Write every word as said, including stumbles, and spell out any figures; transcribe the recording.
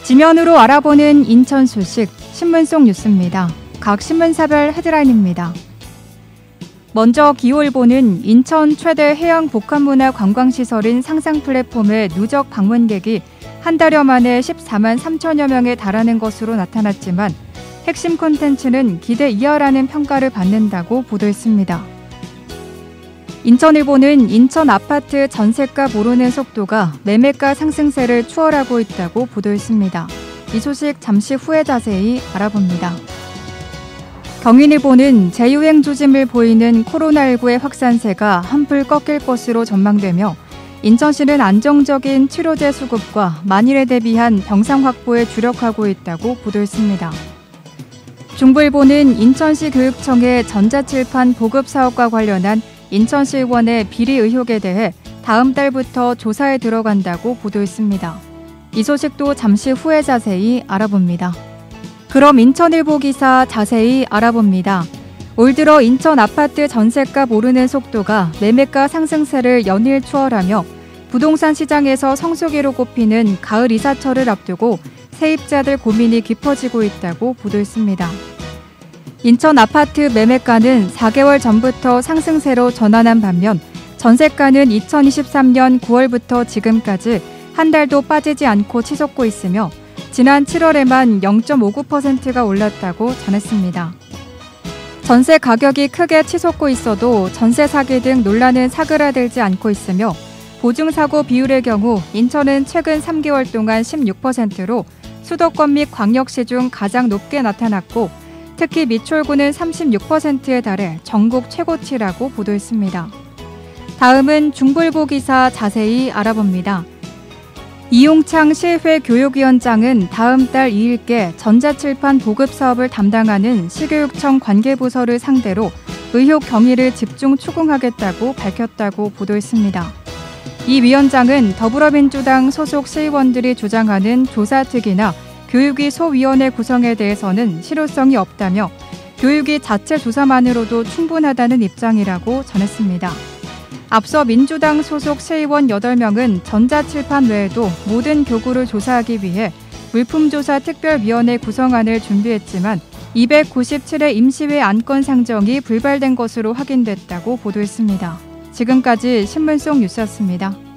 지면으로 알아보는 인천 소식, 신문 속 뉴스입니다. 각 신문사별 헤드라인입니다. 먼저 기후일보는 인천 최대 해양 복합문화 관광시설인 상상 플랫폼의 누적 방문객이 한 달여 만에 십사만 삼천여 명에 달하는 것으로 나타났지만 핵심 콘텐츠는 기대 이하라는 평가를 받는다고 보도했습니다. 인천일보는 인천 아파트 전셋값 오르는 속도가 매매가 상승세를 추월하고 있다고 보도했습니다. 이 소식 잠시 후에 자세히 알아봅니다. 경인일보는 재유행 조짐을 보이는 코로나십구의 확산세가 한풀 꺾일 것으로 전망되며 인천시는 안정적인 치료제 수급과 만일에 대비한 병상 확보에 주력하고 있다고 보도했습니다. 중부일보는 인천시 교육청의 전자칠판 보급 사업과 관련한 인천시 의원의 비리 의혹에 대해 다음 달부터 조사에 들어간다고 보도했습니다. 이 소식도 잠시 후에 자세히 알아봅니다. 그럼 인천일보 기사 자세히 알아봅니다. 올 들어 인천 아파트 전셋값 오르는 속도가 매매가 상승세를 연일 추월하며 부동산 시장에서 성수기로 꼽히는 가을 이사철을 앞두고 세입자들 고민이 깊어지고 있다고 보도했습니다. 인천 아파트 매매가는 사 개월 전부터 상승세로 전환한 반면 전셋가는 이천이십삼 년 구월부터 지금까지 한 달도 빠지지 않고 치솟고 있으며 지난 칠월에만 영 점 오구 퍼센트가 올랐다고 전했습니다. 전세 가격이 크게 치솟고 있어도 전세 사기 등 논란은 사그라들지 않고 있으며 보증사고 비율의 경우 인천은 최근 삼 개월 동안 십육 퍼센트로 수도권 및 광역시 중 가장 높게 나타났고 특히 미추홀구는 삼십육 퍼센트에 달해 전국 최고치라고 보도했습니다. 다음은 중부일보 기사 자세히 알아봅니다. 이용창 시의회 교육위원장은 다음 달 이 일께 전자칠판 보급 사업을 담당하는 시교육청 관계부서를 상대로 의혹 경위를 집중 추궁하겠다고 밝혔다고 보도했습니다. 이 위원장은 더불어민주당 소속 시의원들이 주장하는 조사특위나 교육위 소위원회 구성에 대해서는 실효성이 없다며 교육위 자체 조사만으로도 충분하다는 입장이라고 전했습니다. 앞서 민주당 소속 시의원 여덟 명은 전자칠판 외에도 모든 교구를 조사하기 위해 물품조사 특별위원회 구성안을 준비했지만 이백구십칠 회 임시회 안건 상정이 불발된 것으로 확인됐다고 보도했습니다. 지금까지 신문 속 뉴스였습니다.